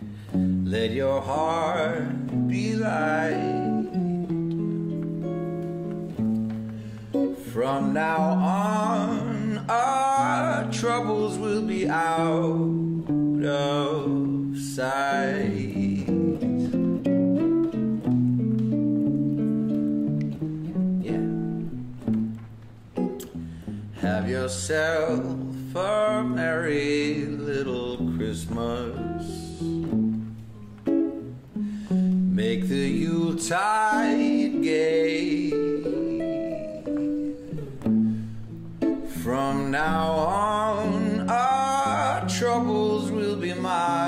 Let your heart be light. From now on, our troubles will be out of sight. Yeah. Have yourself a merry little Christmas. Make the Yuletide gay. From now on, our troubles will be mine.